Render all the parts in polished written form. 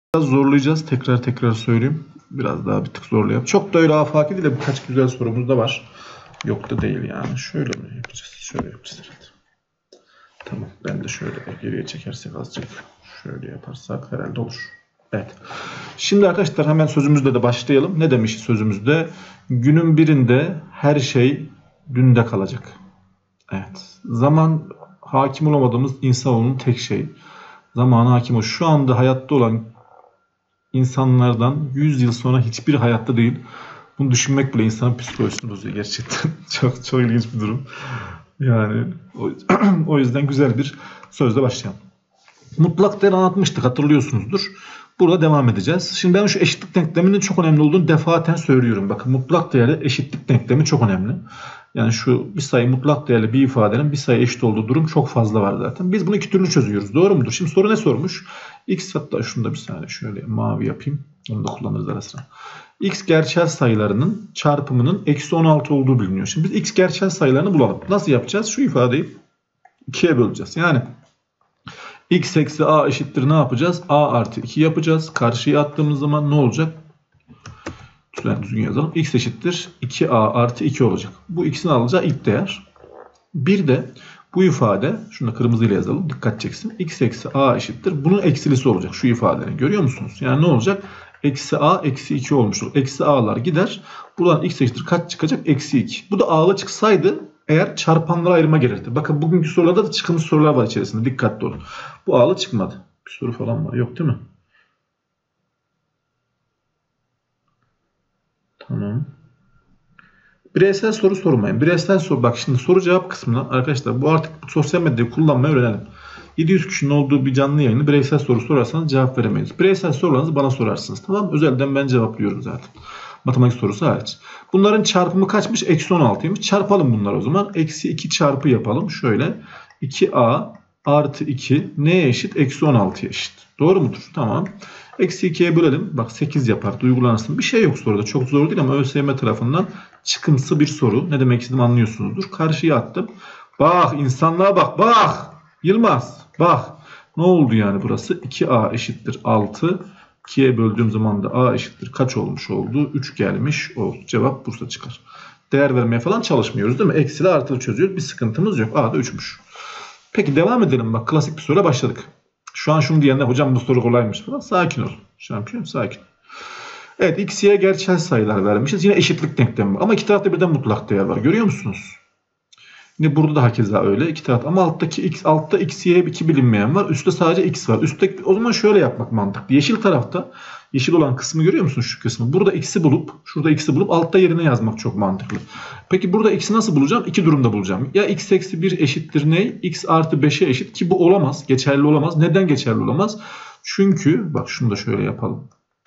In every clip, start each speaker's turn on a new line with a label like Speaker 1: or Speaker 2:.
Speaker 1: Biraz zorlayacağız. Tekrar söyleyeyim. Biraz daha bir tık zorlayalım. Çok da öyle afaki değil de birkaç güzel sorumuz da var. Yok da değil yani. Şöyle mi yapacağız? Şöyle yapacağız. Evet. Tamam. Ben de şöyle geriye çekersek azıcık. Şöyle yaparsak herhalde olur. Evet. Şimdi arkadaşlar hemen sözümüzle de başlayalım. Ne demiş sözümüzde? Günün birinde her şey dünde kalacak. Evet. Zaman hakim olamadığımız insanoğlunun tek şeyi. Zamana hakim o. Şu anda hayatta olan insanlardan 100 yıl sonra hiçbir hayatta değil. Bunu düşünmek bile insanın psikolojisini bozuyor gerçekten. Çok ilginç bir durum. Yani o yüzden güzel bir sözle başlayalım. Mutlak değer anlatmıştık, hatırlıyorsunuzdur. Burada devam edeceğiz. Şimdi ben şu eşitlik denkleminin çok önemli olduğunu defaten söylüyorum. Bakın mutlak değerli eşitlik denklemi çok önemli. Yani şu bir sayı mutlak değerli bir ifadenin bir sayı eşit olduğu durum çok fazla var zaten. Biz bunu iki türlü çözüyoruz. Doğru mudur? Şimdi soru ne sormuş? X, hatta şunu da bir saniye şöyle mavi yapayım. Onu da kullanırız ara sıra. X gerçel sayılarının çarpımının eksi 16 olduğu biliniyor. Şimdi biz X gerçel sayılarını bulalım. Nasıl yapacağız? Şu ifadeyi 2'ye böleceğiz. Yani X eksi A eşittir ne yapacağız? A artı 2 yapacağız. Karşıya attığımız zaman ne olacak? Lütfen düzgün yazalım. X eşittir 2A artı 2 olacak. Bu ikisini alacağı ilk değer. Bir de bu ifade, şunu da kırmızıyla yazalım. Dikkat çeksin. X eksi A eşittir. Bunun eksilisi olacak şu ifadenin. Görüyor musunuz? Yani ne olacak? Eksi A eksi 2 olmuş olur. Eksi A'lar gider. Buradan X eşittir kaç çıkacak? Eksi 2. Bu da A'lı çıksaydı eğer çarpanlara ayırma gelirdi. Bakın bugünkü sorularda da çıkmış sorular var içerisinde. Dikkatli olun. Bu A'lı çıkmadı. Bir soru falan var. Yok değil mi? Tamam. Bireysel soru sormayın. Bireysel soru, bak şimdi soru cevap kısmına arkadaşlar bu artık sosyal medyayı kullanmayı öğrenelim. 700 kişinin olduğu bir canlı yayını bireysel soru sorarsanız cevap veremeyiz. Bireysel sorularınızı bana sorarsınız. Tamam mı? Özelden ben cevaplıyorum zaten. Matematik sorusu hariç. Bunların çarpımı kaçmış? Eksi 16'ymış. Çarpalım bunları o zaman. Eksi 2 çarpı yapalım. Şöyle 2A artı 2 neye eşit? Eksi 16'ya eşit. Doğru mudur? Tamam. Eksi 2'ye bölelim. Bak 8 yapar. Duygulansın. Bir şey yok soruda. Çok zor değil ama ÖSYM tarafından çıkımsı bir soru. Ne demek istediğimi anlıyorsunuzdur. Karşıya attım. Bak insanlığa bak. Bak. Yılmaz. Bak. Ne oldu yani burası? 2A eşittir 6. 2'ye böldüğüm zaman da A eşittir kaç olmuş oldu? 3 gelmiş oldu. Cevap Bursa çıkar. Değer vermeye falan çalışmıyoruz değil mi? Eksili artılı çözüyoruz. Bir sıkıntımız yok. A da 3'müş. Peki devam edelim. Bak klasik bir soruyla başladık. Şu an şunu diyenler hocam bu soru kolaymış falan. Sakin ol. Şampiyon sakin. Evet, x, y gerçel sayılar vermişiz. Yine eşitlik denklemi var. Ama iki tarafta birden mutlak değer var. Görüyor musunuz? Yine burada da hakeza öyle. İki taraf. Ama altta x, y 2 bilinmeyen var. Üstte sadece x var. Üstte, o zaman şöyle yapmak mantıklı. Yeşil tarafta, yeşil olan kısmı görüyor musunuz şu kısmı? Burada x'i bulup, şurada x'i bulup altta yerine yazmak çok mantıklı. Peki burada x'i nasıl bulacağım? İki durumda bulacağım. Ya x eksi 1 eşittir ne? X artı 5'e eşit ki bu olamaz. Geçerli olamaz. Neden geçerli olamaz? Çünkü bak şunu da şöyle yapalım.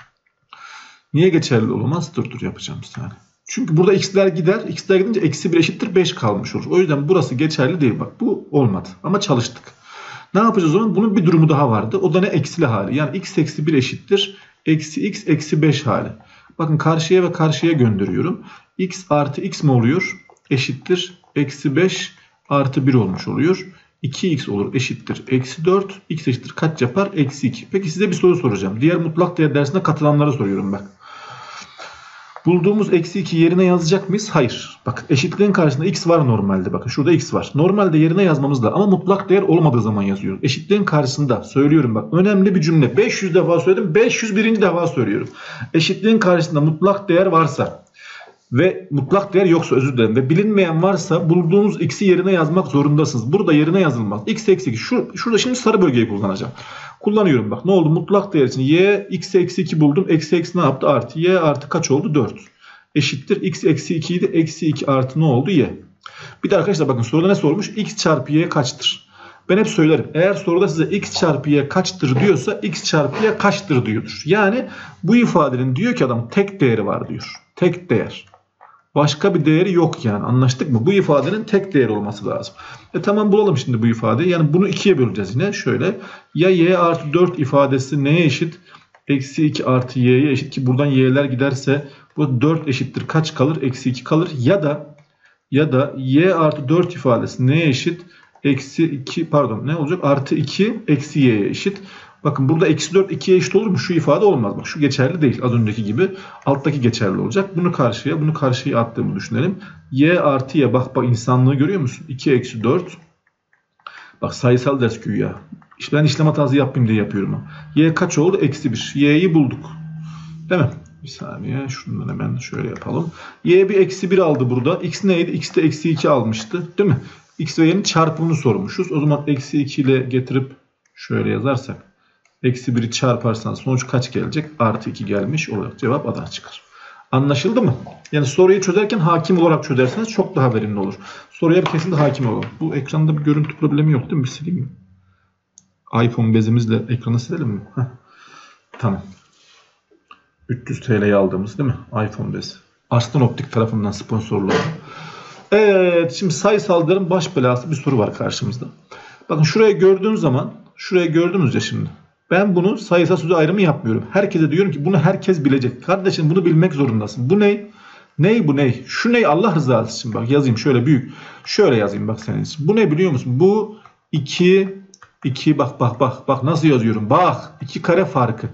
Speaker 1: Niye geçerli olamaz? Dur yapacağım bir saniye. Çünkü burada x'ler gider. X'ler gidince eksi 1 eşittir 5 kalmış olur. O yüzden burası geçerli değil. Bak bu olmadı. Ama çalıştık. Ne yapacağız o zaman? Bunun bir durumu daha vardı. O da ne? Eksili hali. Yani x eksi 1 eşittir eksi x eksi 5 hali. Bakın karşıya ve karşıya gönderiyorum. X artı x mi oluyor? Eşittir eksi 5 artı 1 olmuş oluyor. 2x olur eşittir eksi 4. X eşittir kaç yapar? Eksi 2. Peki size bir soru soracağım. Diğer mutlak değer dersine katılanlara soruyorum bak. Bulduğumuz eksi 2 yerine yazacak mıyız? Hayır. Bakın eşitliğin karşısında x var normalde. Bakın şurada x var. Normalde yerine yazmamız da ama mutlak değer olmadığı zaman yazıyoruz. Eşitliğin karşısında söylüyorum bak. Önemli bir cümle. 500 defa söyledim. 501. defa söylüyorum. Eşitliğin karşısında mutlak değer varsa ve mutlak değer yoksa özür dilerim ve bilinmeyen varsa bulduğunuz x'i yerine yazmak zorundasınız. Burada yerine yazılmaz. X eksi 2. Şurada şimdi sarı bölgeyi kullanacağım. Kullanıyorum bak. Ne oldu? Mutlak değer için y x eksi 2 buldum. Eksi eksi ne yaptı? Artı. Y artı kaç oldu? 4. Eşittir. X eksi 2 idi. Eksi 2 artı ne oldu? Y. Bir de arkadaşlar bakın soruda ne sormuş? X çarpı y kaçtır? Ben hep söylerim. Eğer soruda size x çarpı y kaçtır diyorsa x çarpı y kaçtır diyordur. Yani bu ifadenin diyor ki adam tek değeri var diyor. Tek değer. Başka bir değeri yok yani. Anlaştık mı? Bu ifadenin tek değeri olması lazım. Tamam bulalım şimdi bu ifadeyi. Yani bunu 2'ye böleceğiz yine. Şöyle. Ya y artı 4 ifadesi neye eşit? Eksi 2 artı y'ye eşit ki buradan y'ler giderse bu 4 eşittir. Kaç kalır? Eksi 2 kalır. Ya da y artı 4 ifadesi neye eşit? Eksi 2 pardon ne olacak? Artı 2 eksi y'ye eşit. Bakın burada eksi 4 2'ye eşit olur mu? Şu ifade olmaz. Bak şu geçerli değil. Az önceki gibi. Alttaki geçerli olacak. Bunu karşıya attığımı düşünelim. Y artı y. Bak insanlığı görüyor musun? 2 eksi 4. Bak sayısal ders güya. İşte ben işlem hatası yapayım diye yapıyorum. Y kaç oldu? Eksi 1. Y'yi bulduk. Değil mi? Bir saniye. Şundan hemen şöyle yapalım. Y bir eksi 1 aldı burada. X neydi? X de eksi 2 almıştı. Değil mi? X ve y'nin çarpımını sormuşuz. O zaman eksi 2 ile getirip şöyle yazarsak. Eksi 1'i çarparsan sonuç kaç gelecek? Artı 2 gelmiş olarak cevap Adana çıkar. Anlaşıldı mı? Yani soruyu çözerken hakim olarak çözerseniz çok daha verimli olur. Soruya bir kesinlikle hakim olalım. Bu ekranda bir görüntü problemi yok değil mi? Bir sileyim mi? iPhone bezimizle ekranı silelim mi? Heh. Tamam. 300 TL'ye aldığımız değil mi? iPhone bez. Arslan Optik tarafından sponsorlu. Evet. Şimdi sayısalların baş belası bir soru var karşımızda. Bakın şuraya gördüğünüz zaman, şuraya gördünüz ya şimdi. Ben bunu sayısal sözel ayrımı yapmıyorum. Herkese diyorum ki bunu herkes bilecek. Kardeşim bunu bilmek zorundasın. Bu ne? Ney bu ney? Şu ney Allah rızası için bak yazayım şöyle büyük. Şöyle yazayım bak senin için. Bu ne biliyor musun? Bu 2 bak nasıl yazıyorum? Bak 2 kare farkı.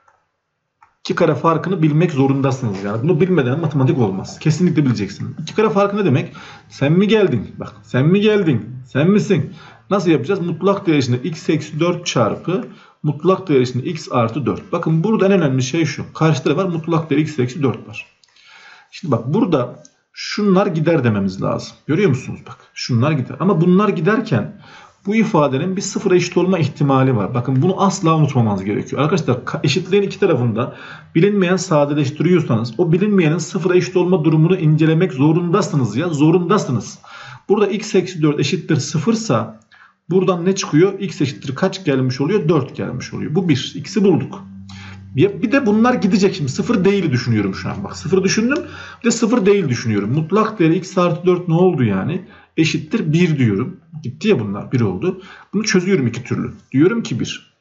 Speaker 1: 2 kare farkını bilmek zorundasınız yani. Bunu bilmeden matematik olmaz. Kesinlikle bileceksiniz. 2 kare farkı ne demek? Sen mi geldin? Bak sen mi geldin? Sen misin? Nasıl yapacağız? Mutlak değer içinde x eksi 4 çarpı mutlak değer içinde x artı 4. Bakın burada en önemli şey şu. Karşıda var mutlak değer x eksi 4 var. Şimdi bak burada şunlar gider dememiz lazım. Görüyor musunuz? Bak şunlar gider. Ama bunlar giderken bu ifadenin bir sıfıra eşit olma ihtimali var. Bakın bunu asla unutmamanız gerekiyor. Arkadaşlar eşitliğin iki tarafında bilinmeyen sadeleştiriyorsanız o bilinmeyenin sıfıra eşit olma durumunu incelemek zorundasınız ya. Zorundasınız. Burada x eksi 4 eşittir sıfırsa buradan ne çıkıyor? X eşittir kaç gelmiş oluyor? 4 gelmiş oluyor. Bu 1. X'i bulduk. Bir de bunlar gidecek şimdi. Sıfır değil düşünüyorum şu an. Bak sıfır düşündüm. Bir de sıfır değil düşünüyorum. Mutlak değeri x artı 4 ne oldu yani? Eşittir 1 diyorum. Gitti ya bunlar. 1 oldu. Bunu çözüyorum iki türlü. Diyorum ki 1.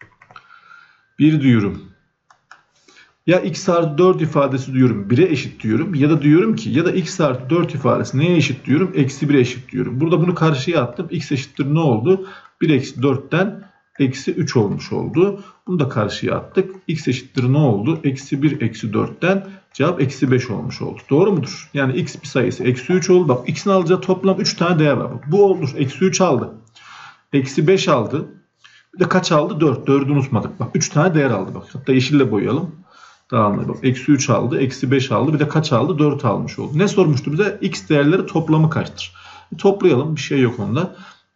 Speaker 1: 1 diyorum. Ya x artı 4 ifadesi diyorum 1'e eşit diyorum. Ya da diyorum ki ya da x artı 4 ifadesi neye eşit diyorum? Eksi 1'e eşit diyorum. Burada bunu karşıya attım. X eşittir ne oldu? 1 eksi 4'ten eksi 3 olmuş oldu. Bunu da karşıya attık. X eşittir ne oldu? Eksi 1 eksi 4'ten cevap eksi 5 olmuş oldu. Doğru mudur? Yani x bir sayısı eksi 3 oldu. Bak x'in alacağı toplam 3 tane değer var. Bak, bu oldu. Eksi 3 aldı. Eksi 5 aldı. Bir de kaç aldı? 4. 4'ü unutmadık. Bak 3 tane değer aldı. Bak hatta yeşille boyayalım. Dağılmayı bak. Eksi 3 aldı. Eksi 5 aldı. Bir de kaç aldı? 4 almış oldu. Ne sormuştu bize? X değerleri toplamı kaçtır? Toplayalım. Bir şey yok onda.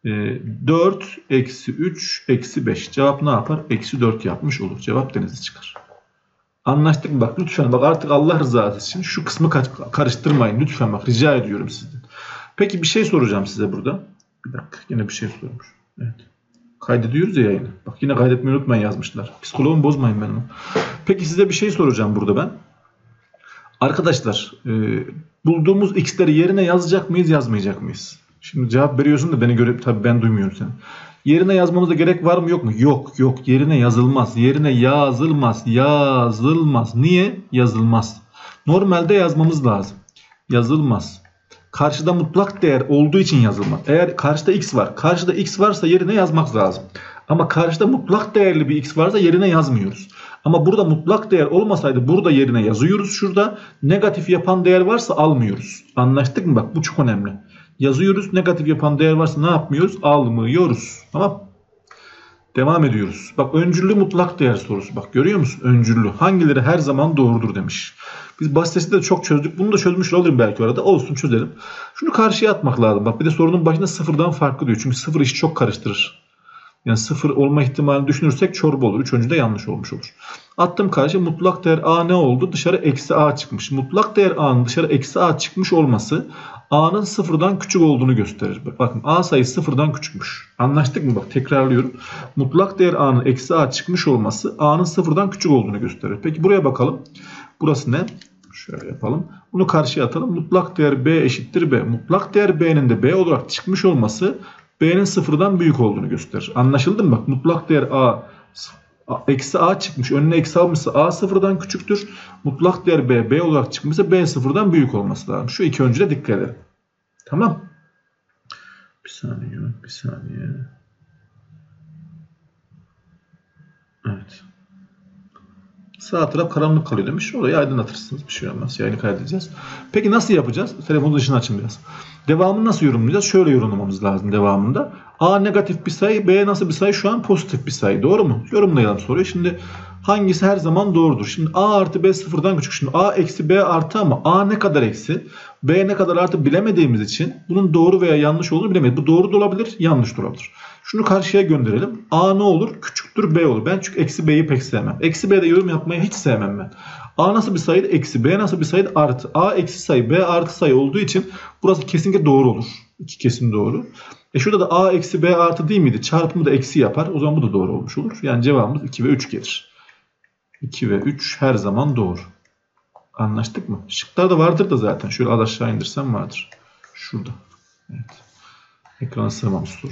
Speaker 1: 4 eksi 3 eksi 5. Cevap ne yapar? Eksi 4 yapmış olur. Cevap denizi çıkar. Anlaştık mı? Bak lütfen bak artık Allah rızası için şu kısmı karıştırmayın. Lütfen bak rica ediyorum sizden. Peki bir şey soracağım size burada. Bir dakika yine bir şey sormuş. Evet. Kaydediyoruz ya yayını. Bak yine kaydetmeyi unutmayın yazmışlar. Psikoloğumu bozmayın benim. Peki size bir şey soracağım burada ben. Arkadaşlar bulduğumuz x'leri yerine yazacak mıyız yazmayacak mıyız? Şimdi cevap veriyorsun da beni görüp tabii ben duymuyorum seni. Yerine yazmamıza gerek var mı yok mu? Yok. Yerine yazılmaz. Yerine yazılmaz. Yazılmaz. Niye? Yazılmaz. Normalde yazmamız lazım. Yazılmaz. Karşıda mutlak değer olduğu için yazılmaz. Eğer karşıda x var. Karşıda x varsa yerine yazmak lazım. Ama karşıda mutlak değerli bir x varsa yerine yazmıyoruz. Ama burada mutlak değer olmasaydı burada yerine yazıyoruz. Şurada negatif yapan değer varsa almıyoruz. Anlaştık mı? Bak bu çok önemli. Yazıyoruz. Negatif yapan değer varsa ne yapmıyoruz? Almıyoruz. Tamam. Devam ediyoruz. Bak öncüllü mutlak değer sorusu. Bak görüyor musun? Öncüllü. Hangileri her zaman doğrudur demiş. Biz basitesi de çok çözdük. Bunu da çözmüş olurum belki orada. Olsun çözelim. Şunu karşıya atmak lazım. Bak bir de sorunun başında sıfırdan farklı diyor. Çünkü sıfır işi çok karıştırır. Yani sıfır olma ihtimalini düşünürsek çorba olur. Üçüncü de yanlış olmuş olur. Attım karşıya mutlak değer a ne oldu? Dışarı eksi a çıkmış. Mutlak değer a'nın dışarı eksi a çıkmış olması a'nın sıfırdan küçük olduğunu gösterir. Bakın a sayısı sıfırdan küçükmüş. Anlaştık mı? Bak tekrarlıyorum. Mutlak değer a'nın eksi a çıkmış olması a'nın sıfırdan küçük olduğunu gösterir. Peki buraya bakalım. Burası ne? Şöyle yapalım. Bunu karşıya atalım. Mutlak değer b eşittir b. Mutlak değer b'nin de b olarak çıkmış olması b'nin sıfırdan büyük olduğunu gösterir. Anlaşıldı mı? Bak mutlak değer eksi a çıkmış. Önüne eksi almışsa a sıfırdan küçüktür. Mutlak değer b olarak çıkmışsa b sıfırdan büyük olması lazım. Şu iki öncüle dikkat edelim. Tamam. Bir saniye. Sağ taraf karanlık kalıyor demiş. Orayı aydınlatırsınız. Bir şey olmaz. Yayını kaydedeceğiz. Peki nasıl yapacağız? Telefonun dışını açın biraz. Devamını nasıl yorumlayacağız? Şöyle yorumlamamız lazım devamında. A negatif bir sayı, B nasıl bir sayı? Şu an pozitif bir sayı. Doğru mu? Yorumlayalım soruyu. Şimdi hangisi her zaman doğrudur? Şimdi A artı B sıfırdan küçük. Şimdi A eksi B artı ama A ne kadar eksi? B ne kadar artı bilemediğimiz için bunun doğru veya yanlış olduğunu bilemeyiz. Bu doğru da olabilir, yanlış da olabilir. Şunu karşıya gönderelim. A ne olur? Küçüktür B olur. Ben çünkü eksi B'yi pek sevmem. Eksi B'de yorum yapmayı hiç sevmem ben. A nasıl bir sayıydı? Eksi. B nasıl bir sayıydı? Artı. A eksi sayı, B artı sayı olduğu için burası kesinlikle doğru olur. İki kesin doğru. Şurada da A eksi B artı değil miydi? Çarpımı da eksi yapar. O zaman bu da doğru olmuş olur. Yani cevabımız 2 ve 3 gelir. 2 ve 3 her zaman doğru. Anlaştık mı? Şıklarda vardır da zaten. Şöyle aşağı indirsem vardır. Şurada. Evet. Ekrana sığmamış soru.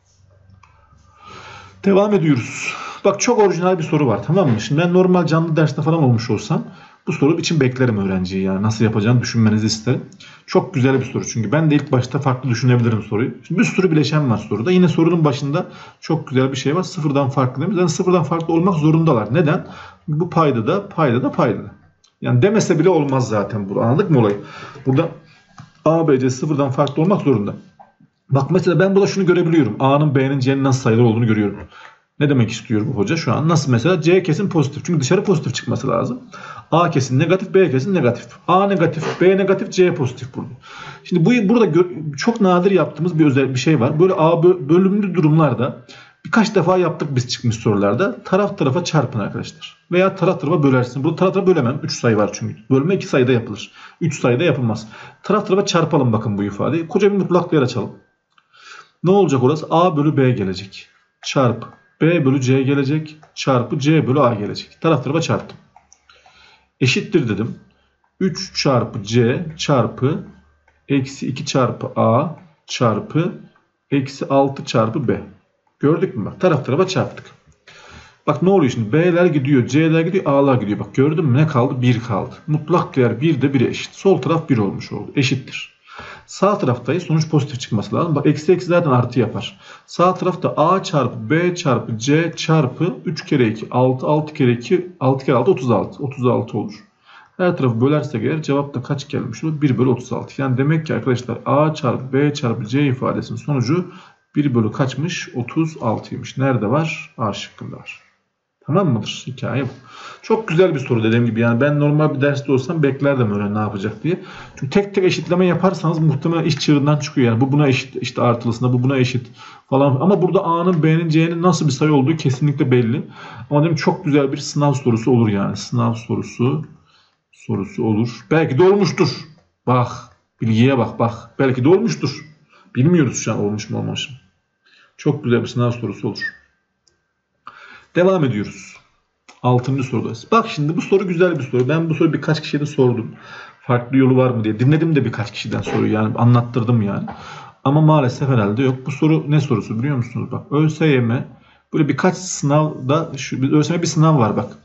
Speaker 1: Devam ediyoruz. Bak çok orijinal bir soru var, tamam mı? Şimdi ben normal canlı derste falan olmuş olsam bu soru için beklerim öğrenciyi, yani nasıl yapacağını düşünmenizi isterim. Çok güzel bir soru çünkü ben de ilk başta farklı düşünebilirim soruyu. Şimdi bir sürü bileşen var soruda. Yine sorunun başında çok güzel bir şey var. Sıfırdan farklı demiş. Yani sıfırdan farklı olmak zorundalar. Neden? Bu payda da. Yani demese bile olmaz zaten bu. Anladık mı olayı? Burada A, B, C sıfırdan farklı olmak zorunda. Bak mesela ben burada şunu görebiliyorum. A'nın B'nin C'nin nasıl sayılar olduğunu görüyorum. Ne demek istiyor bu hoca şu an? Nasıl mesela? C kesin pozitif. Çünkü dışarı pozitif çıkması lazım. A kesin negatif, B kesin negatif. A negatif, B negatif, C pozitif burada. Şimdi burada çok nadir yaptığımız bir şey var. Böyle A bölümlü durumlarda birkaç defa yaptık biz çıkmış sorularda. Taraf tarafa çarpın arkadaşlar. Veya taraf tarafa bölersin. Burada taraf tarafa bölemem. 3 sayı var çünkü. Bölme 2 sayıda yapılır. 3 sayıda yapılmaz. Taraf tarafa çarpalım bakın bu ifadeyi. Koca bir mutlak değer açalım. Ne olacak orası? A bölü B gelecek. Çarpı. B bölü C gelecek. Çarpı C bölü A gelecek. Taraf tarafa çarptım. Eşittir dedim. 3 çarpı C çarpı eksi 2 çarpı A çarpı eksi 6 çarpı B. Gördük mü bak? Taraf tarafa çarptık. Bak ne oluyor şimdi? B'ler gidiyor, C'ler gidiyor, A'lar gidiyor. Bak gördün mü? Ne kaldı? 1 kaldı. Mutlak değer 1 de 1'e eşit. Sol taraf 1 olmuş oldu. Eşittir. Sağ taraftayız. Sonuç pozitif çıkması lazım. Bak eksi eksi zaten artı yapar. Sağ tarafta A çarpı B çarpı C çarpı 3 kere 2 6 6 kere 2 6 kere 6 36. 36 olur. Her tarafı bölersek eğer cevap da kaç gelmiş olur? 1 bölü 36. Yani demek ki arkadaşlar A çarpı B çarpı C ifadesinin sonucu 1 bölü kaçmış? 36'ymış. Nerede var? A şıkkında var. Tamam mıdır? Hikaye bu. Çok güzel bir soru dediğim gibi. Yani ben normal bir derste olsam beklerdim öyle ne yapacak diye. Çünkü tek tek eşitleme yaparsanız muhtemelen iş çığırından çıkıyor. Yani bu buna eşit, işte artılısında bu buna eşit falan. Ama burada A'nın, B'nin, C'nin nasıl bir sayı olduğu kesinlikle belli. Ama dedim çok güzel bir sınav sorusu olur yani. Sınav sorusu olur. Belki de olmuştur. Bak. Bilgiye bak. Belki de olmuştur. Bilmiyoruz şu an olmuş mu olmamış mı. Çok güzel bir sınav sorusu olur. Devam ediyoruz. 6. sorudayız. Bak şimdi bu soru güzel bir soru. Ben bu soruyu birkaç kişiye de sordum. Farklı yolu var mı diye. Dinledim de birkaç kişiden soruyu. Yani anlattırdım yani. Ama maalesef herhalde yok. Bu soru ne sorusu biliyor musunuz? Bak ÖSYM böyle birkaç sınavda ÖSYM bir sınav var bak.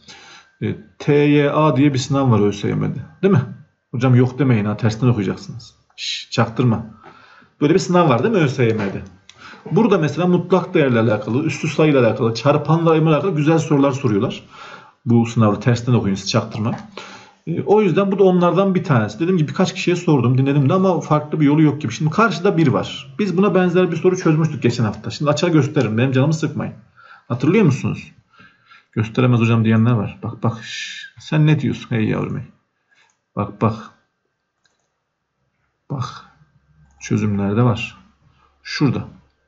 Speaker 1: TYA diye bir sınav var ÖSYM'de. Değil mi? Hocam yok demeyin ha. Tersten okuyacaksınız. Çaktırma. Böyle bir sınav var değil mi ÖSYM'de? Burada mesela mutlak değerle alakalı, üstü sayıyla alakalı, çarpanla alakalı güzel sorular soruyorlar. Bu sınavda tersten okuyun, siz çaktırma. O yüzden bu da onlardan bir tanesi. Dediğim gibi birkaç kişiye sordum, dinledim de ama farklı bir yolu yok gibi. Şimdi karşıda bir var. Biz buna benzer bir soru çözmüştük geçen hafta. Şimdi açar gösteririm. Benim canımı sıkmayın. Hatırlıyor musunuz? Gösteremez hocam diyenler var. Bak. Sen ne diyorsun? Hey yavrum hey. Bak. Çözümlerde var. Şurada.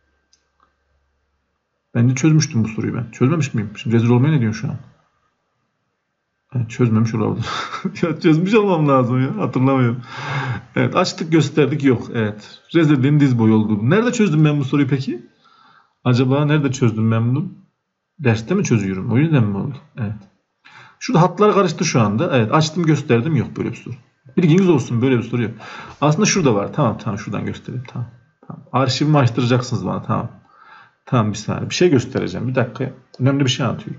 Speaker 1: Ben de çözmüştüm bu soruyu ben. Çözmemiş miyim? Şimdi rezil olmaya ne diyorsun şu an? Evet, çözmemiş olabilir. Ya çözmüş olmam lazım ya. Hatırlamıyorum. Evet, açtık gösterdik yok. Evet. Rezilliğin diz boyu olduğunu. Nerede çözdüm ben bu soruyu peki? Acaba nerede çözdüm ben bunu? Derste mi çözüyorum? O yüzden mi oldu? Evet. Şurada hatlar karıştı şu anda. Evet, açtım gösterdim yok böyle bir soru. Bilginiz olsun, böyle bir soru yok. Aslında şurada var. Tamam şuradan göstereyim. Tamam. Arşivimi açtıracaksınız bana. Tamam bir saniye. Bir şey göstereceğim. Bir dakika. Önemli bir şey anlatıyorum.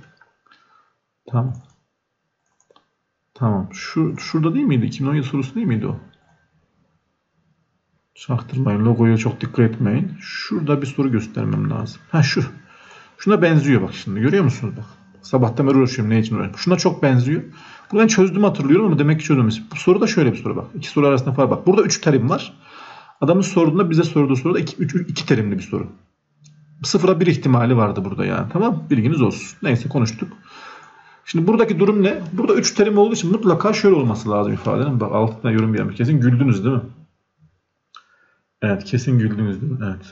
Speaker 1: Tamam. Şurada değil miydi? 2017 sorusu değil miydi o? Çaktırmayın. Logoya çok dikkat etmeyin. Şurada bir soru göstermem lazım. Şu. Şuna benziyor bak şimdi. Görüyor musunuz bak. Sabahtan beri uğraşıyorum. Ne için uğraşıyorum? Şuna çok benziyor. Bunu ben çözdüğümü hatırlıyorum ama demek ki çözmemiş. Bu soru da şöyle bir soru bak. İki soru arasında fark bak. Burada 3 terim var. Adamın sorduğunda bize sorduğu soruda 2 terimli bir soru. Sıfıra bir ihtimali vardı burada yani. Tamam, bilginiz olsun. Neyse, konuştuk. Şimdi buradaki durum ne? Burada 3 terim olduğu için mutlaka şöyle olması lazım ifadenin. Bak, altına yorum gelmiş. Kesin güldünüz değil mi? Evet, kesin güldünüz değil mi? Evet.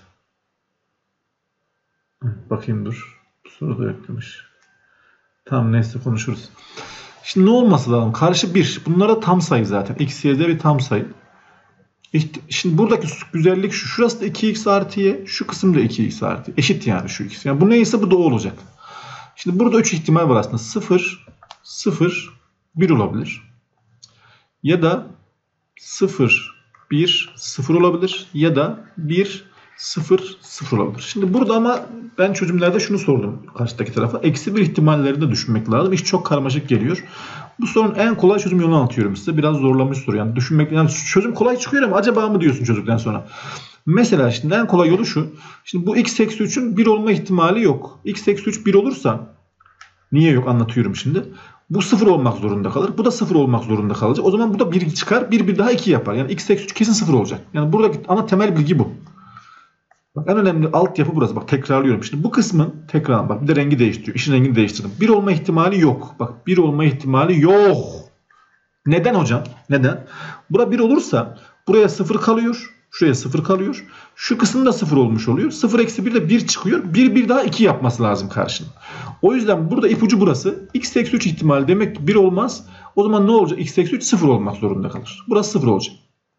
Speaker 1: Bakayım dur. Bu soru da eklemiş. Tamam, neyse, konuşuruz. Şimdi ne olması lazım? Karşı 1. Bunlara tam sayı zaten. X, Y, Z bir tam sayı. Şimdi buradaki güzellik şu. Şurası da 2x artı y. Şu kısım da 2x artı y. Eşit yani şu ikisi. Yani bu neyse bu da o olacak. Şimdi burada 3 ihtimal var aslında. 0, 0, 1 olabilir. Ya da 0, 1, 0 olabilir. Ya da 1, 0, 0 olabilir. Şimdi burada ama ben çözümlerde şunu sordum karşıdaki tarafa. Eksi bir ihtimalleri de düşünmek lazım. İş çok karmaşık geliyor. Bu sorunun en kolay çözüm yolunu anlatıyorum size. Biraz zorlamış soru. Yani düşünmek, yani çözüm kolay çıkıyor ama acaba mı diyorsun çözdükten sonra. Mesela şimdi en kolay yolu şu. Şimdi bu x eksi 3'ün 1 olma ihtimali yok. X eksi 3 1 olursa, niye yok anlatıyorum şimdi. Bu 0 olmak zorunda kalır. Bu da 0 olmak zorunda kalacak. O zaman bu da 1 çıkar. 1 daha 2 yapar. Yani x eksi 3 kesin 0 olacak. Yani buradaki ana temel bilgi bu. Bak, en önemli altyapı burası. Bak, tekrarlıyorum. Şimdi bu kısmın tekrar bak, bir de rengi değiştiriyor. İşin rengini değiştirdim. 1 olma ihtimali yok. Bak, 1 olma ihtimali yok. Neden hocam? Neden? Bura 1 olursa buraya 0 kalıyor. Şuraya 0 kalıyor. Şu kısım da 0 olmuş oluyor. 0 eksi 1 de 1 çıkıyor. 1 daha 2 yapması lazım karşının. O yüzden burada ipucu burası. X eksi 3 ihtimali demek ki 1 olmaz. O zaman ne olacak? X eksi 3 0 olmak zorunda kalır. Burası 0 olacak.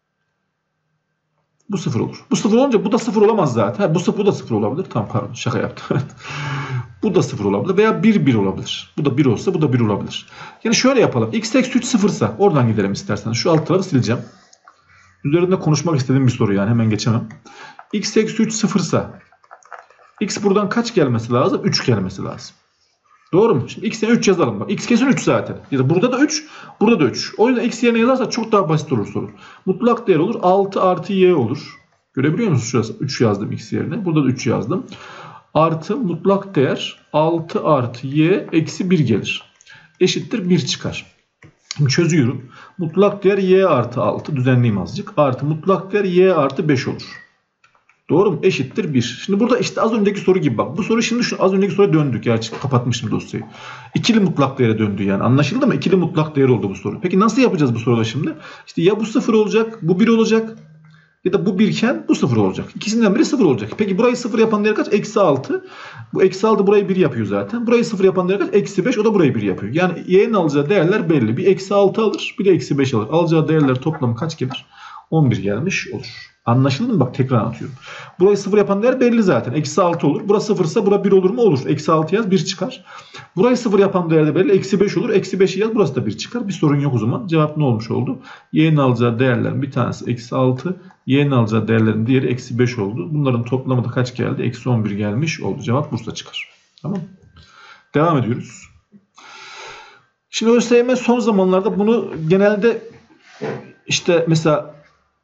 Speaker 1: Bu 0 olur. Bu 0 olunca bu da 0 olamaz zaten. Bu da 0 olabilir. Tamam, pardon, şaka yaptım. Bu da 0 olabilir veya 1 olabilir. Bu da 1 olsa bu da 1 olabilir. Yani şöyle yapalım. X eksi 3 sıfırsa oradan gidelim isterseniz. Şu alt tarafı sileceğim. Üzerinde konuşmak istediğim bir soru yani, hemen geçemem. X eksi 3 sıfırsa X buradan kaç gelmesi lazım? 3 gelmesi lazım. Doğru mu? Şimdi X'e 3 yazalım. Bak, X kesin 3 zaten. Ya da burada da 3, burada da 3. O yüzden X yerine yazarsak çok daha basit olur soru. Mutlak değer olur. 6 artı Y olur. Görebiliyor musunuz? Şurası 3 yazdım X yerine. Burada da 3 yazdım. Artı mutlak değer 6 artı Y eksi 1 gelir. Eşittir 1 çıkar. Şimdi çözüyorum. Mutlak değer Y artı 6. Düzenleyeyim azıcık. Artı mutlak değer Y artı 5 olur. Doğru mu? Eşittir 1. Şimdi burada işte az önceki soru gibi bak. Bu soru şimdi az önceki soruya döndük. Gerçi kapatmışım dosyayı. İkili mutlak değere döndü yani. Anlaşıldı mı? İkili mutlak değer oldu bu soru. Peki nasıl yapacağız bu soruda şimdi? İşte ya bu 0 olacak, bu 1 olacak. Ya da bu 1 iken bu 0 olacak. İkisinden biri 0 olacak. Peki burayı 0 yapan değer kaç? Eksi 6. Bu eksi 6 burayı 1 yapıyor zaten. Burayı 0 yapan değer kaç? Eksi 5. O da burayı 1 yapıyor. Yani y'nin alacağı değerler belli. Bir eksi 6 alır, bir de eksi 5 alır. Alacağı değerler toplamı kaç gelir? 11 gelmiş olur. Anlaşıldı mı? Bak, tekrar anlatıyorum. Burayı 0 yapan değer belli zaten. Eksi 6 olur. Burası 0 ise bura 1 olur mu? Olur. Eksi 6 yaz, 1 çıkar. Burayı 0 yapan değer de belli. Eksi 5 olur. Eksi 5'i yaz. Burası da 1 çıkar. Bir sorun yok o zaman. Cevap ne olmuş oldu? Y'nin alacağı değerlerin bir tanesi eksi 6. Y'nin alacağı değerlerin diğeri eksi 5 oldu. Bunların toplamı da kaç geldi? Eksi 11 gelmiş oldu. Cevap Bursa çıkar. Tamam. Devam ediyoruz. Şimdi ÖSYM son zamanlarda bunu genelde işte mesela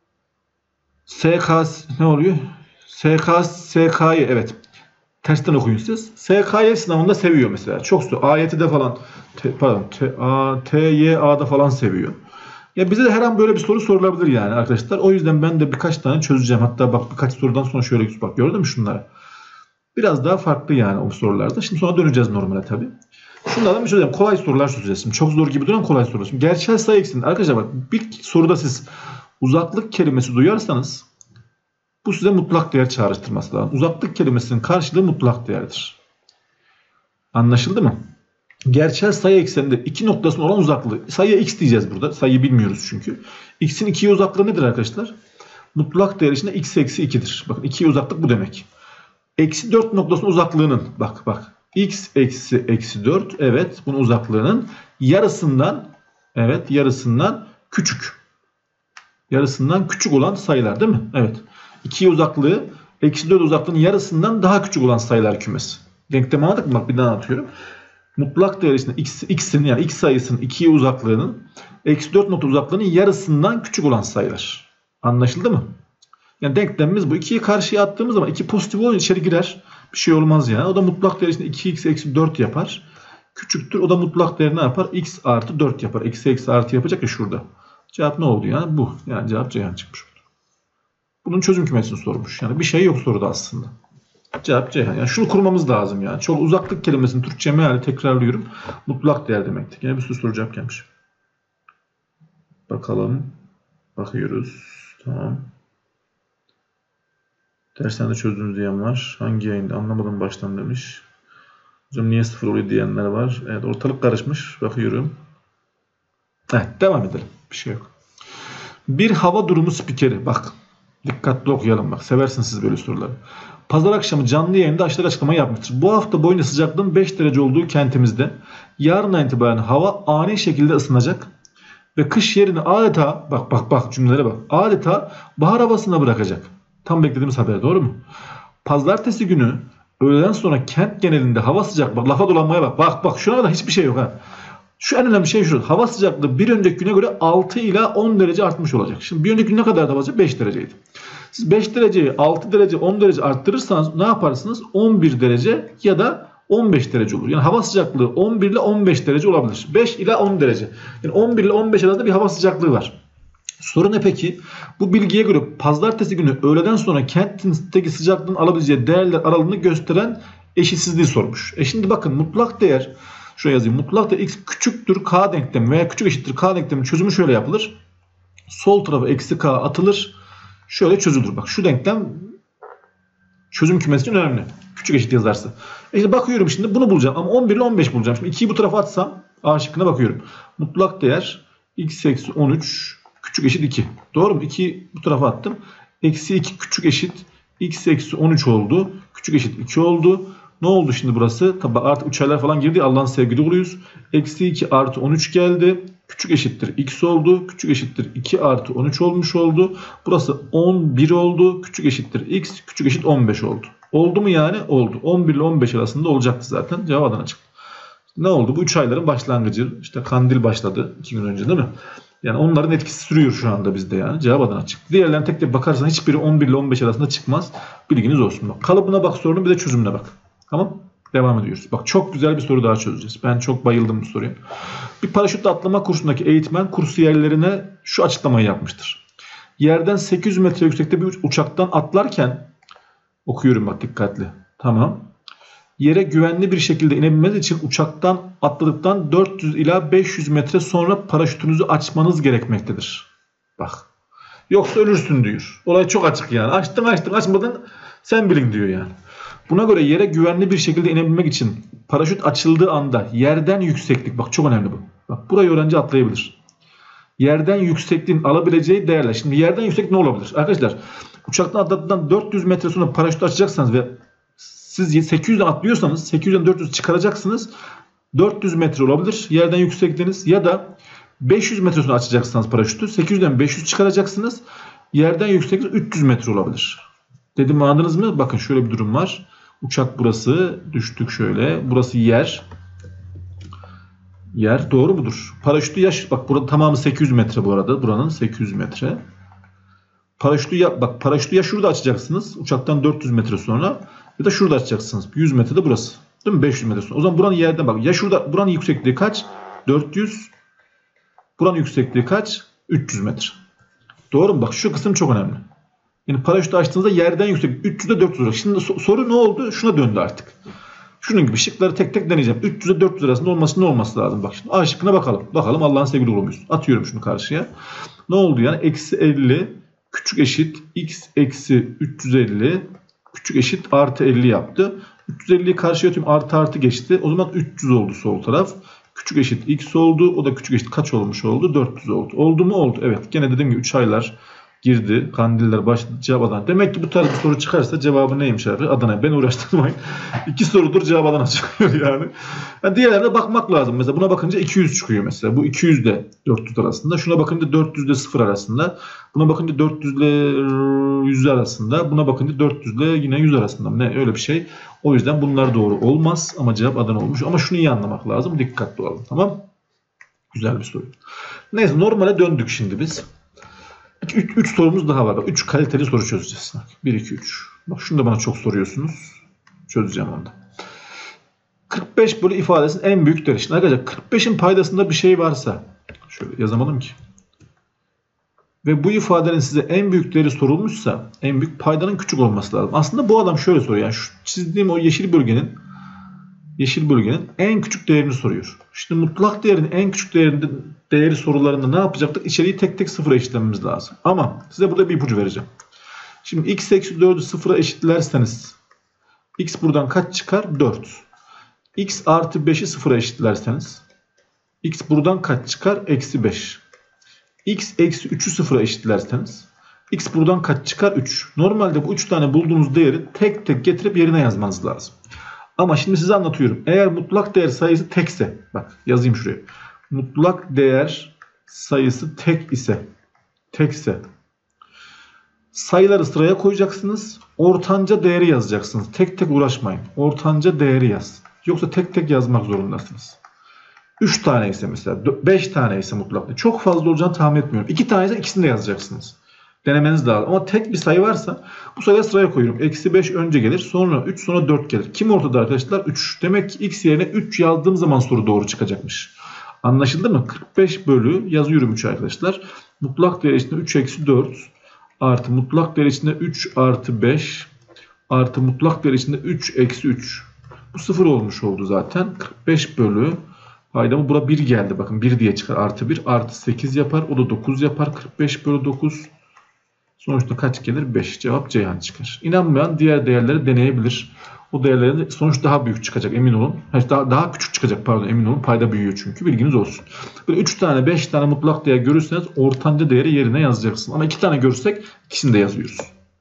Speaker 1: ne oluyor? SK'yı evet. Tersten okuyun siz. SKY sınavında seviyor mesela. Çok zor. AYT'de falan TYA'da falan seviyor. Ya bize de her an böyle bir soru sorulabilir yani arkadaşlar. O yüzden ben de birkaç tane çözeceğim. Hatta bak, birkaç sorudan sonra şöyle bak, gördün mü şunları? Biraz daha farklı yani o sorularda. Şimdi sonra döneceğiz normale tabii. Şunlardan bir çözeceğim. Kolay sorular çözeceğiz. Şimdi çok zor gibi duran kolay sorular. Şimdi gerçel sayı ekseninde arkadaşlar bak, bir soruda siz uzaklık kelimesi duyarsanız bu size mutlak değer çağrıştırması lazım. Uzaklık kelimesinin karşılığı mutlak değerdir. Anlaşıldı mı? Gerçel sayı ekseninde iki noktasının olan uzaklığı. Sayıya x diyeceğiz burada. Sayıyı bilmiyoruz çünkü. X'in 2'ye uzaklığı nedir arkadaşlar? Mutlak değer içinde x eksi 2'dir. Bakın 2'ye uzaklık bu demek. Eksi 4 noktasının uzaklığının bak. X eksi 4. Evet, bunun uzaklığının yarısından küçük. Yarısından küçük olan sayılar değil mi? Evet. 2'ye uzaklığı eksi 4 uzaklığının yarısından daha küçük olan sayılar kümesi. Denklemi anladık mı? Bak, bir daha anlatıyorum. Mutlak değer içinde x'in yani x sayısının 2'ye uzaklığının eksi 4 nokta uzaklığının yarısından küçük olan sayılar. Anlaşıldı mı? Yani denklemimiz bu. 2'yi karşıya attığımız zaman 2 pozitif olunca içeri girer. Bir şey olmaz yani. O da mutlak değer içinde 2x eksi 4 yapar. Küçüktür. O da mutlak değer ne yapar? X artı 4 yapar. Eksi eksi artı yapacak ya şurada. Cevap ne oldu yani? Bu. Yani cevap Ceyhan çıkmış. Bunun çözüm kümesini sormuş. Yani bir şey yok soruda aslında. Cevap Ceyhan. Yani şunu kurmamız lazım yani. Çok uzaklık kelimesini Türkçe meali tekrarlıyorum. Mutlak değer demektir. Yine bir sürü soru cevap gelmiş. Bakalım. Bakıyoruz. Tamam. Dershanede çözdüğünüz diyen var. Hangi yayında anlamadım baştan demiş. Hocam niye 0 oluyor diyenler var. Evet, ortalık karışmış. Bakıyorum. Evet, devam edelim. Bir şey yok. Bir hava durumu spikeri. Bak. Dikkatli okuyalım bak. Seversiniz siz böyle soruları. Pazar akşamı canlı yayında aşağıda açıklama yapmıştır. Bu hafta boyunca sıcaklığın 5 derece olduğu kentimizde yarından itibaren hava ani şekilde ısınacak ve kış yerini adeta bak cümlelere bak. Adeta bahar havasına bırakacak. Tam beklediğimiz haber, doğru mu? Pazartesi günü öğleden sonra kent genelinde hava sıcak. Bak lafa dolanmaya bak. Bak şuna da hiçbir şey yok ha. Şu en önemli şey şu. Hava sıcaklığı bir önceki güne göre 6 ila 10 derece artmış olacak. Şimdi bir önceki gün ne kadar da olacak? 5 dereceydi. Siz 5 dereceyi 6 derece 10 derece arttırırsanız ne yaparsınız? 11 derece ya da 15 derece olur. Yani hava sıcaklığı 11 ile 15 derece olabilir. 5 ile 10 derece. Yani 11 ile 15 arasında bir hava sıcaklığı var. Soru ne peki? Bu bilgiye göre pazartesi günü öğleden sonra kentteki sıcaklığın alabileceği değerler aralığını gösteren eşitsizliği sormuş. Şimdi bakın mutlak değer, şuraya yazayım. Mutlak değer x küçüktür k denklemi veya küçük eşittir k denkleminin çözümü şöyle yapılır. Sol tarafa eksi k atılır. Şöyle çözülür. Bak şu denklem çözüm kümesi için önemli. Küçük eşit yazarsa. İşte bakıyorum şimdi bunu bulacağım ama 11 ile 15 bulacağım. Şimdi 2'yi bu tarafa atsam A şıkkına bakıyorum. Mutlak değer x eksi 13 küçük eşit 2. Doğru mu? 2'yi bu tarafa attım. Eksi 2 küçük eşit x eksi 13 oldu. Küçük eşit 2 oldu. Ne oldu şimdi burası? Tabi artık uçaylar falan girdi. Allah'ın sevgili kuluyuz. Eksi 2 artı 13 geldi. Küçük eşittir x oldu. Küçük eşittir 2 artı 13 olmuş oldu. Burası 11 oldu. Küçük eşittir x. Küçük eşit 15 oldu. Oldu mu yani? Oldu. 11 ile 15 arasında olacaktı zaten. Cevap Adana çıktı. Ne oldu? Bu 3 ayların başlangıcı. İşte kandil başladı 2 gün önce değil mi? Yani onların etkisi sürüyor şu anda bizde yani. Cevap Adana çıktı. Diğerlerine tek tek bakarsan hiçbiri 11 ile 15 arasında çıkmaz. Bilginiz olsun. Bak, kalıbına bak sorunun, bir de çözümüne bak. Tamam. Devam ediyoruz. Bak çok güzel bir soru daha çözeceğiz. Ben çok bayıldım bu soruya. Bir paraşütle atlama kursundaki eğitmen kursiyerlerine şu açıklamayı yapmıştır. Yerden 800 metre yüksekte bir uçaktan atlarken, okuyorum bak dikkatli. Tamam. Yere güvenli bir şekilde inebilmeniz için uçaktan atladıktan 400 ila 500 metre sonra paraşütünüzü açmanız gerekmektedir. Bak. Yoksa ölürsün diyor. Olay çok açık yani. Açtın açmadın sen bilin diyor yani. Buna göre yere güvenli bir şekilde inebilmek için paraşüt açıldığı anda yerden yükseklik, bak çok önemli bu. Bak burayı öğrenci atlayabilir. Yerden yüksekliğin alabileceği değerler. Şimdi yerden yüksek ne olabilir? Arkadaşlar uçaktan atladıktan 400 metre sonra paraşütü açacaksanız ve siz 800'den atlıyorsanız 800'den 400 çıkaracaksınız. 400 metre olabilir yerden yüksekliğiniz ya da 500 metre sonra açacaksanız paraşütü 800'den 500 çıkaracaksınız. Yerden yükseklik 300 metre olabilir. Dedim anladınız mı? Bakın şöyle bir durum var. Uçak burası. Düştük şöyle. Burası yer. Yer doğru mudur? Paraşütü yaş. Bak burada tamamı 800 metre bu arada. Buranın 800 metre. Paraşütü ya şurada açacaksınız. Uçaktan 400 metre sonra. Ya da şurada açacaksınız. 100 metrede burası. Değil mi? 500 metre sonra. O zaman buranın yerden bak. Ya şurada buranın yüksekliği kaç? 400. Buranın yüksekliği kaç? 300 metre. Doğru mu? Bak şu kısım çok önemli. Yani paraşütü açtığınızda yerden yüksek 300'e 400 olacak. Şimdi soru ne oldu? Şuna döndü artık. Şunun gibi şıkları tek tek deneyeceğim. 300'e 400 arasında ne olması lazım? Bak şimdi A şıkkına bakalım. Bakalım Allah'ın sevgili kuluyuz. Atıyorum şunu karşıya. Ne oldu yani? Eksi 50 küçük eşit x eksi 350 küçük eşit artı 50 yaptı. 350'yi karşıya atıyorum. Artı geçti. O zaman 300 oldu sol taraf. Küçük eşit x oldu. O da küçük eşit kaç olmuş oldu? 400 oldu. Oldu mu? Oldu. Evet. Gene dediğim gibi 3 aylar girdi. Kandiller başladı. Cevap Adana. Demek ki bu tarz bir soru çıkarsa cevabı neymiş abi? Adana. Beni uğraştırmayın. 2 sorudur cevap Adana çıkıyor yani. Diğerlerine bakmak lazım. Mesela buna bakınca 200 çıkıyor mesela. Bu 200 ile 400 arasında. Şuna bakınca 400 ile 0 arasında. Buna bakınca 400 ile 100 arasında. Buna bakınca 400 ile yine 100 arasında. Ne öyle bir şey. O yüzden bunlar doğru olmaz. Ama cevap Adana olmuş. Ama şunu iyi anlamak lazım. Dikkatli olalım. Tamam. Güzel bir soru. Neyse normale döndük şimdi biz. 3 sorumuz daha var. 3 kaliteli soru çözeceğiz. 1, 2, 3. Bak şunu da bana çok soruyorsunuz. Çözeceğim onu da. 45 bölü ifadesinin en büyük değeri. Şimdi arkadaşlar 45'in paydasında bir şey varsa, şöyle yazamadım ki. Ve bu ifadenin size en büyük değeri sorulmuşsa en büyük paydanın küçük olması lazım. Aslında bu adam şöyle soruyor. Yani şu çizdiğim o yeşil bölgenin en küçük değerini soruyor. Şimdi mutlak değerin en küçük değeri sorularında ne yapacaktık? İçeriği tek tek sıfıra eşitlememiz lazım. Ama size burada bir ipucu vereceğim. Şimdi x eksi 4'ü sıfıra eşitlerseniz x buradan kaç çıkar? 4. X artı 5'i sıfıra eşitlerseniz x buradan kaç çıkar? Eksi 5. X eksi 3'ü sıfıra eşitlerseniz x buradan kaç çıkar? 3. Normalde bu 3 tane bulduğunuz değeri tek tek getirip yerine yazmanız lazım. Ama şimdi size anlatıyorum. Eğer mutlak değer sayısı tekse, bak yazayım şuraya. Mutlak değer sayısı tekse sayıları sıraya koyacaksınız. Ortanca değeri yazacaksınız. Tek tek uğraşmayın. Ortanca değeri yaz. Yoksa tek tek yazmak zorundasınız. 3 tane ise mesela 5 tane ise mutlak değer. Çok fazla olacağını tahmin etmiyorum. 2 tane ise ikisini de yazacaksınız. Denemeniz lazım. Ama tek bir sayı varsa bu sayıya sıraya koyuyorum. Eksi 5 önce gelir. Sonra 3 sonra 4 gelir. Kim ortada arkadaşlar? 3. Demek ki x yerine 3 yazdığım zaman soru doğru çıkacakmış. Anlaşıldı mı? 45 bölü yazıyorum 3 arkadaşlar. Mutlak değer içinde 3 eksi 4 artı mutlak değer içinde 3 artı 5 artı mutlak değer içinde 3 eksi 3. Bu 0 olmuş oldu zaten. 45 bölü paydamı bura 1 geldi. Bakın 1 diye çıkar. Artı 1 artı 8 yapar. O da 9 yapar. 45 bölü 9. Sonuçta kaç gelir? 5. Cevap Ceyhan çıkar. İnanmayan diğer değerleri deneyebilir. O değerlerin sonuç daha büyük çıkacak, emin olun. Daha küçük çıkacak, pardon, emin olun. Payda büyüyor çünkü, bilginiz olsun. Böyle 3 tane 5 tane mutlak değer görürseniz ortanca değeri yerine yazacaksın. Ama 2 tane görürsek ikisini de yazıyoruz.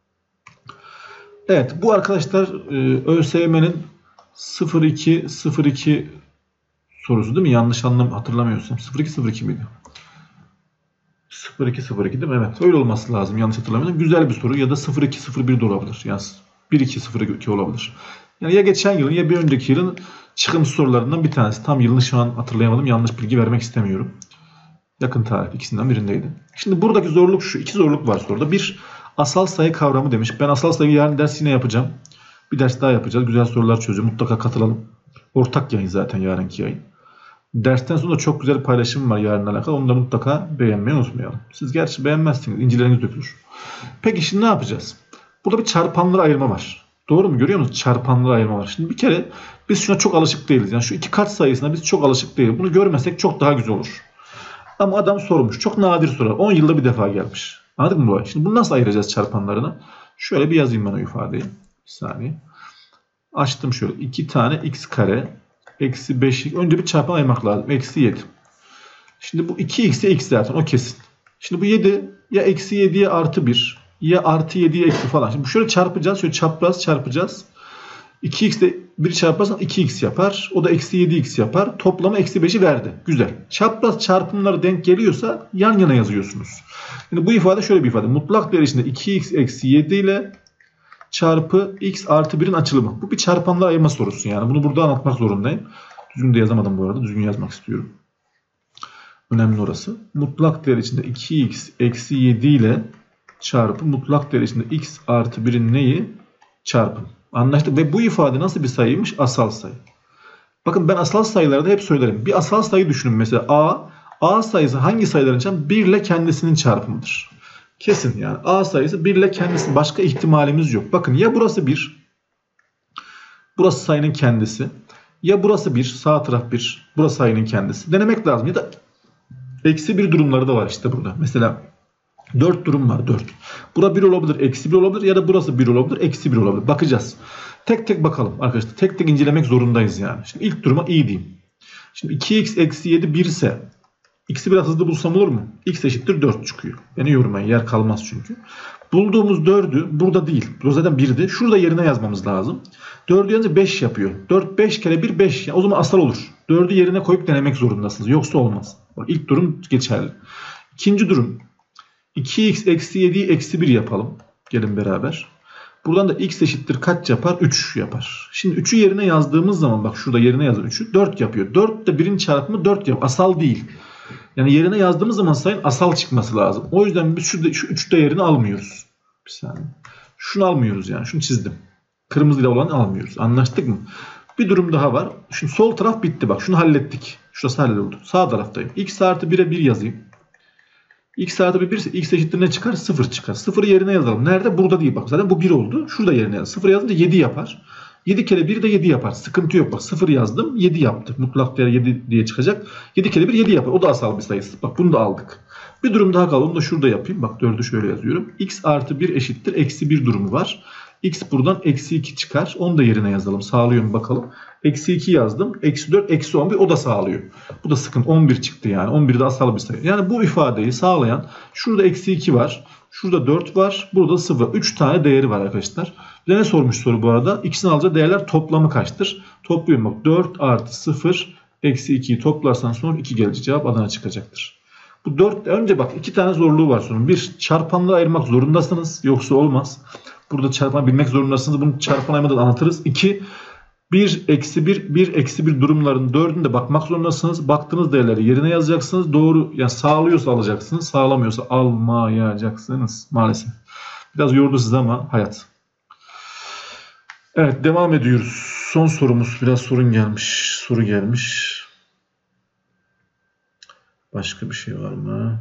Speaker 1: Evet, bu arkadaşlar ÖSYM'nin 02 sorusu değil mi? Yanlış hatırlamıyorsam. 02 miydi? 02 değil mi? Evet. Öyle olması lazım. Yanlış hatırlamıyorum. Güzel bir soru. Ya da 0201 de olabilir. Yani 1202 olabilir. Yani ya geçen yılın ya bir önceki yılın çıkmış sorularından bir tanesi. Tam yılını şu an hatırlayamadım. Yanlış bilgi vermek istemiyorum. Yakın tarih ikisinden birindeydi. Şimdi buradaki zorluk şu. 2 zorluk var soruda. Bir, asal sayı kavramı demiş. Ben asal sayı yarın ders yine yapacağım. Bir ders daha yapacağız. Güzel sorular çözeceğim. Mutlaka katılalım. Ortak yayın zaten yarınki yayın. Dersten sonra çok güzel bir paylaşım var yarınla alakalı. Onu da mutlaka beğenmeyi unutmayalım. Siz gerçi beğenmezsiniz. İncileriniz dökülür. Peki şimdi ne yapacağız? Burada bir çarpanları ayırma var. Doğru mu? Görüyor musunuz? Çarpanları ayırma var. Şimdi bir kere biz şuna çok alışık değiliz. Yani şu iki kat sayısına biz çok alışık değiliz. Bunu görmesek çok daha güzel olur. Ama adam sormuş. Çok nadir sorar. 10 yılda bir defa gelmiş. Anladın mı bu ay? Şimdi bunu nasıl ayıracağız çarpanlarına? Şöyle bir yazayım ben o ifadeyi. Bir saniye. Açtım şöyle. 2 tane x kare eksi 5'lik. Önce bir çarpan ayırmak lazım. Eksi 7. Şimdi bu 2x'e x zaten. O kesin. Şimdi bu 7 ya eksi 7'ye artı 1 ya artı 7'ye eksi falan. Şimdi şöyle çarpacağız. Şöyle çapraz çarpacağız. 2x de 1 çarparsan 2x yapar. O da eksi 7x yapar. Toplamı eksi 5'i verdi. Güzel. Çapraz çarpımları denk geliyorsa yan yana yazıyorsunuz. Şimdi bu ifade şöyle bir ifade. Mutlak değer içinde 2x eksi 7 ile çarpı x artı 1'in açılımı. Bu bir çarpanlar ayırma sorusu yani. Bunu burada anlatmak zorundayım. Düzgün de yazamadım bu arada. Düzgün yazmak istiyorum. Önemli orası. Mutlak değer içinde 2x eksi 7 ile çarpı mutlak değer içinde x artı 1'in neyi? Çarpım. Anlaştık. Ve bu ifade nasıl bir sayıymış? Asal sayı. Bakın ben asal sayılarda hep söylerim. Bir asal sayı düşünün mesela a. A sayısı hangi sayıların çarpımı? 1 ile kendisinin çarpımıdır. Kesin yani. A sayısı 1 ile kendisi. Başka ihtimalimiz yok. Bakın ya burası 1. Burası sayının kendisi. Ya burası 1. Sağ taraf 1. Burası sayının kendisi. Denemek lazım. Ya da eksi 1 durumları da var işte burada. Mesela 4 durum var. 4. Bura 1 olabilir. Eksi 1 olabilir. Ya da burası 1 olabilir. Eksi 1 olabilir. Bakacağız. Tek tek bakalım arkadaşlar. Tek tek incelemek zorundayız yani. Şimdi ilk duruma iyi diyeyim. Şimdi 2x eksi 7 1 ise x'i biraz hızlı bulsam olur mu? X eşittir 4 çıkıyor. Beni yormayın. Yer kalmaz çünkü. Bulduğumuz 4'ü burada değil. Bu zaten 1'di. Şurada yerine yazmamız lazım. 4'ü yazınca 5 yapıyor. 4 5 kere 1 5. Yani o zaman asal olur. 4'ü yerine koyup denemek zorundasınız. Yoksa olmaz. İlk durum geçerli. İkinci durum. 2x eksi 7'yi eksi 1 yapalım. Gelin beraber. Buradan da x eşittir kaç yapar? 3 yapar. Şimdi 3'ü yerine yazdığımız zaman bak şurada yerine yazın 3'ü 4 yapıyor. 4 de 1'in çarpımı 4 yapıyor. Asal değil. Yani yerine yazdığımız zaman sayının asal çıkması lazım. O yüzden biz şu 3 değerini almıyoruz. Bir saniye. Şunu almıyoruz yani. Şunu çizdim. Kırmızıyla olanı almıyoruz. Anlaştık mı? Bir durum daha var. Şimdi sol taraf bitti bak. Şunu hallettik. Şurası halloldu. Sağ taraftayım. X artı 1'e 1 yazayım. X artı 1 ise x eşittir ne çıkar? 0 çıkar. 0'ı yerine yazalım. Nerede? Burada değil bak. Zaten bu 1 oldu. Şurada yerine yaz. 0 yazınca 7 yapar. 7 kere 1 de 7 yapar. Sıkıntı yok bak. 0 yazdım. 7 yaptı. Mutlak değer 7 diye çıkacak. 7 kere 1 7 yapar. O da asal bir sayısı. Bak bunu da aldık. Bir durum daha kaldı. Onu da şurada yapayım. Bak 4'ü şöyle yazıyorum. X artı 1 eşittir. Eksi 1 durumu var. X buradan eksi 2 çıkar. Onu da yerine yazalım. Sağlıyor mu bakalım. Eksi 2 yazdım. Eksi 4, eksi 11 o da sağlıyor. Bu da sıkıntı. 11 çıktı yani. 11 de asal bir sayı. Yani bu ifadeyi sağlayan şurada eksi 2 var. Şurada 4 var. Burada 0. 3 tane değeri var arkadaşlar. Bize ne sormuş soru bu arada? İkisini alacağı değerler toplamı kaçtır? Topluyorum bak. 4 artı 0 eksi 2'yi toplarsan sonra 2 gelecek. Cevap Adana çıkacaktır. Bu 4 önce bak 2 tane zorluğu var sorunun. Bir, çarpanları ayırmak zorundasınız. Yoksa olmaz. Burada çarpan bilmek zorundasınız. Bunu çarpan ayırmadan anlatırız. 2, 1 eksi 1, 1 eksi 1 durumların 4'ünde bakmak zorundasınız. Baktığınız değerleri yerine yazacaksınız. Doğru yani sağlıyorsa alacaksınız. Sağlamıyorsa almayacaksınız. Maalesef. Biraz yordu sizi ama hayat. Evet devam ediyoruz. Son sorumuz. Biraz soru gelmiş. Başka bir şey var mı?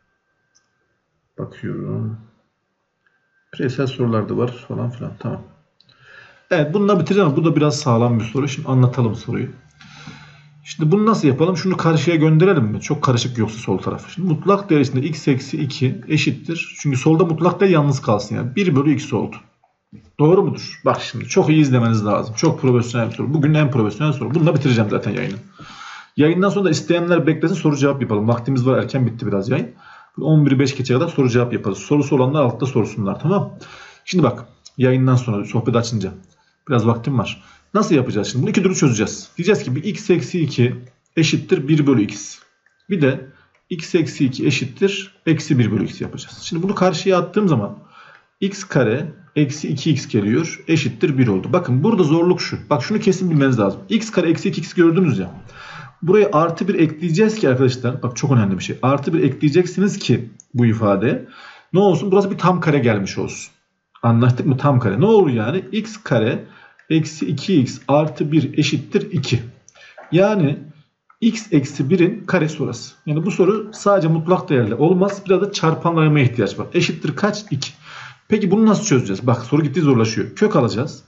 Speaker 1: Bakıyorum. Bireysel sorular da var falan filan. Tamam. Evet bununla bitireceğim. Bu da biraz sağlam bir soru. Şimdi anlatalım soruyu. Şimdi bunu nasıl yapalım? Şunu karşıya gönderelim mi? Çok karışık yoksa sol taraf. Şimdi mutlak değer içinde x eksi 2 eşittir. Çünkü solda mutlak değer yalnız kalsın yani. 1 bölü x oldu. Doğru mudur? Bak şimdi çok iyi izlemeniz lazım. Çok profesyonel bir soru. Bugün en profesyonel soru. Bununla bitireceğim zaten yayını. Yayından sonra da isteyenler beklesin soru cevap yapalım. Vaktimiz var erken bitti biraz yayın. 11'i 5 geçe kadar soru cevap yaparız. Sorusu olanlar altta sorsunlar tamam. Şimdi bak yayından sonra sohbet açınca biraz vaktim var. Nasıl yapacağız şimdi? Bunu iki türlü çözeceğiz. Diyeceğiz ki bir x eksi 2 eşittir 1 bölü x. Bir de x eksi 2 eşittir eksi 1 bölü x yapacağız. Şimdi bunu karşıya attığım zaman x kare eksi 2x geliyor eşittir 1 oldu. Bakın burada zorluk şu. Bak şunu kesin bilmeniz lazım. X kare eksi 2x gördünüz ya. Buraya artı 1 ekleyeceğiz ki arkadaşlar. Bak çok önemli bir şey. Artı 1 ekleyeceksiniz ki bu ifade ne olsun? Burası bir tam kare gelmiş olsun. Anlaştık mı? Tam kare. Ne olur yani? X kare eksi 2x artı 1 eşittir 2. Yani x eksi 1'in karesi orası. Yani bu soru sadece mutlak değerli olmaz. Biraz da çarpanlarına ihtiyaç var. Eşittir kaç? 2. Peki bunu nasıl çözeceğiz? Bak soru gittiği zorlaşıyor. Kök alacağız.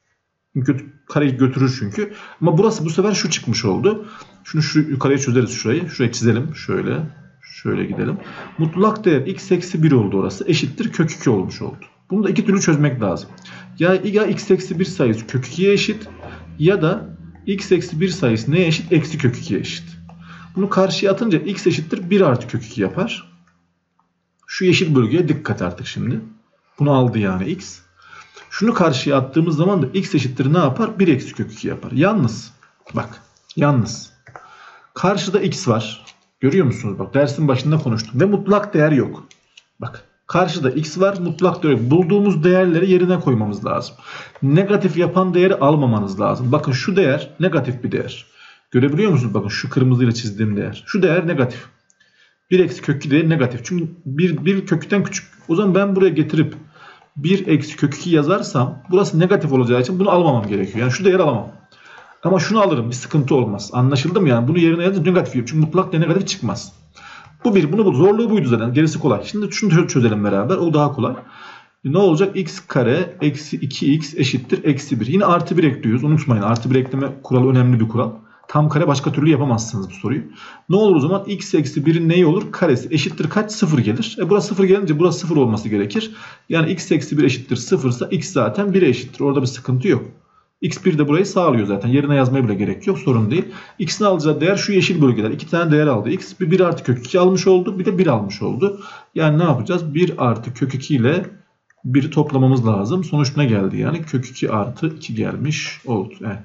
Speaker 1: Kareyi götürür çünkü. Ama burası bu sefer şu çıkmış oldu. Şunu şu yukarıya çözeriz şurayı. Şurayı çizelim. Şöyle. Şöyle gidelim. Mutlak değer x eksi 1 oldu orası. Eşittir kök 2 olmuş oldu. Bunu da iki türlü çözmek lazım. Ya x eksi 1 sayısı kök 2'ye eşit ya da x eksi 1 sayısı neye eşit? Eksi kök 2'ye eşit. Bunu karşıya atınca x eşittir 1 artı kök 2 yapar. Şu yeşil bölgeye dikkat artık şimdi. Bunu aldı yani x. Şunu karşıya attığımız zaman da x eşittir ne yapar? 1 eksi kök 2 yapar. Yalnız bak yalnız karşıda x var. Görüyor musunuz? Bak dersin başında konuştum. Ve mutlak değer yok. Bak karşıda x var. Mutlak değer yok. Bulduğumuz değerleri yerine koymamız lazım. Negatif yapan değeri almamanız lazım. Bakın şu değer negatif bir değer. Görebiliyor musunuz? Bakın şu kırmızıyla çizdiğim değer. Şu değer negatif. 1 eksi kök 2 değeri negatif. Çünkü 1 kökten küçük. O zaman ben buraya getirip 1 eksi kök 2 yazarsam burası negatif olacağı için bunu almamam gerekiyor. Yani şu değeri alamam. Ama şunu alırım. Bir sıkıntı olmaz. Anlaşıldı mı yani? Bunu yerine yazınca negatif yok. Çünkü mutlak değer negatif çıkmaz. Bu bir. Bunu zorluğu buydu zaten. Gerisi kolay. Şimdi şunu çözelim beraber. O daha kolay. Ne olacak? X kare eksi 2x eşittir eksi 1. Yine artı 1 ekliyoruz. Unutmayın. Artı 1 ekleme kuralı önemli bir kural. Tam kare başka türlü yapamazsınız bu soruyu. Ne olur o zaman? X eksi 1'in neyi olur? Karesi eşittir kaç? 0 gelir. Burası 0 gelince burası 0 olması gerekir. Yani x eksi 1 eşittir 0 ise x zaten 1'e eşittir. Orada bir sıkıntı yok. x1 de burayı sağlıyor zaten. Yerine yazmaya bile gerek yok. Sorun değil. X'in alacağı değer şu yeşil bölgeler. 2 tane değer aldı. X bir 1 artı kök 2 almış oldu. Bir de 1 almış oldu. Yani ne yapacağız? 1 artı kök 2 ile 1'i toplamamız lazım. Sonuç ne geldi yani? Kök 2 artı 2 gelmiş oldu. Evet.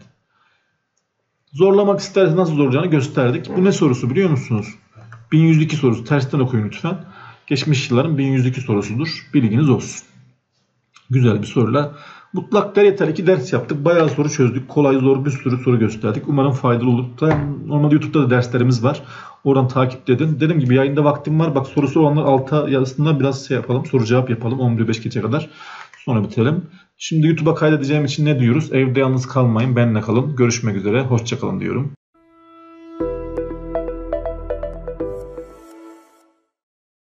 Speaker 1: Zorlamak isterseniz nasıl zorlayacağını gösterdik. Bu ne sorusu biliyor musunuz? 1102 sorusu. Tersten okuyun lütfen. Geçmiş yılların 1102 sorusudur. Bilginiz olsun. Güzel bir soruyla. Mutlak değer yeter. 2 ders yaptık. Bayağı soru çözdük. Kolay zor bir sürü soru gösterdik. Umarım faydalı olur. Normalde YouTube'da da derslerimiz var. Oradan takip edin. Dediğim gibi yayında vaktim var. Bak sorusu olanlar alta yazısında biraz yapalım. Soru cevap yapalım. 11.05 geçe kadar. Sonra bitirelim. Şimdi YouTube'a kaydedeceğim için ne diyoruz? Evde yalnız kalmayın, benimle kalın. Görüşmek üzere, hoşça kalın diyorum.